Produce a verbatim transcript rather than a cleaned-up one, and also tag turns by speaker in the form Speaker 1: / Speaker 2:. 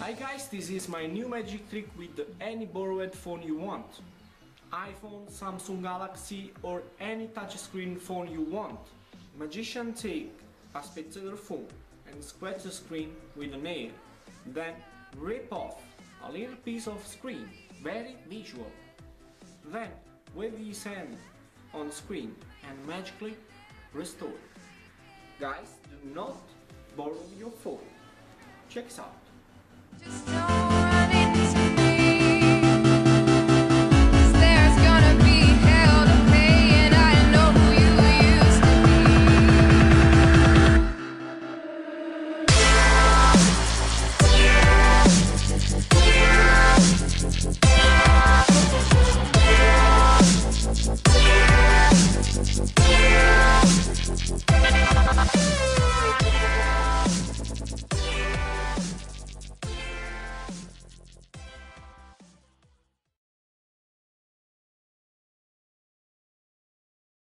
Speaker 1: Hi guys, this is my new magic trick with any borrowed phone you want. iPhone, Samsung Galaxy or any touchscreen phone you want. Magician take a spectator phone and scratch the screen with a nail. Then rip off a little piece of screen, very visual. Then wave his hand on screen and magically restore. Guys, do not borrow your phone. Check this out.
Speaker 2: Just